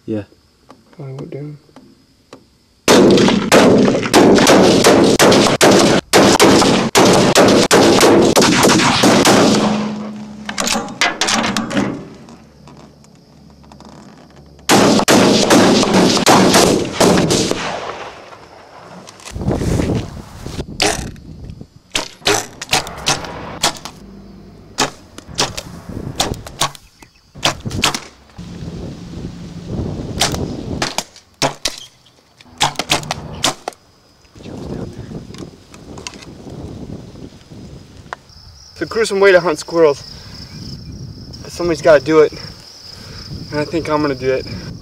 Yeah. Probably won't do him. It's a gruesome way to hunt squirrels, but somebody's got to do it, and I think I'm going to do it.